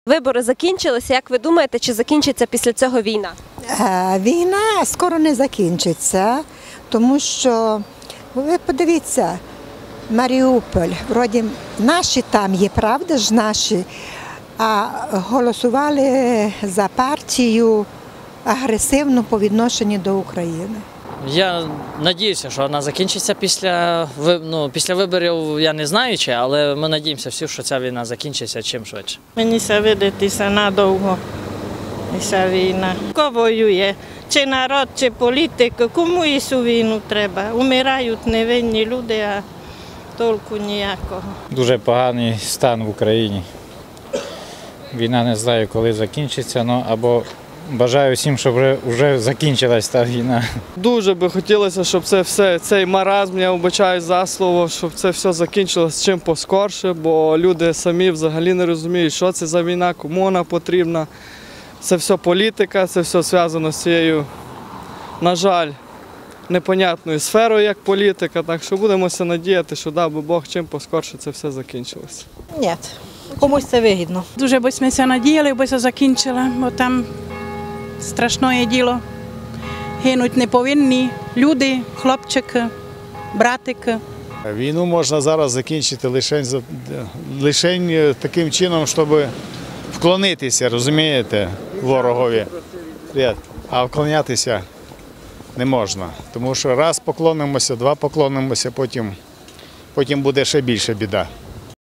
Вибори закінчилися. Як ви думаєте, чи закінчиться після цього війна? Війна скоро не закінчиться, тому що, ви подивіться, Маріуполь, вроді наші там є, правда ж наші, а голосували за партію агресивну по відношенню до України. Я сподіваюся, що вона закінчиться після виборів, я не знаю чи, але ми сподіваємося всі, що ця війна закінчиться чим швидше. Мені видатися надовго ця війна. Хто воює? Чи народ, чи політика, кому і цю війну треба? Умирають невинні люди, а толку ніякого. Дуже поганий стан в Україні. Війна не знаю, коли закінчиться, або бажаю всім, щоб вже закінчилась та війна. Дуже би хотілося, щоб цей маразм, я вибачаю за слово, щоб це все закінчилося чим поскорше, бо люди самі взагалі не розуміють, що це за війна, кому вона потрібна. Це все політика, це все зв'язано з цією, на жаль, непонятною сферою, як політика. Так що будемо надіяти, що дав би Бог, чим поскорше це все закінчилося. Ні, комусь це вигідно. Дуже б ми се надіяли, би це закінчило, бо там страшне діло. Гинуть неповинні люди, хлопчики, братики. Війну можна зараз закінчити лише таким чином, щоб вклонитися, розумієте, ворогові. А вклонятися не можна. Тому що раз поклонимося, два поклонимося, потім буде ще більше біда.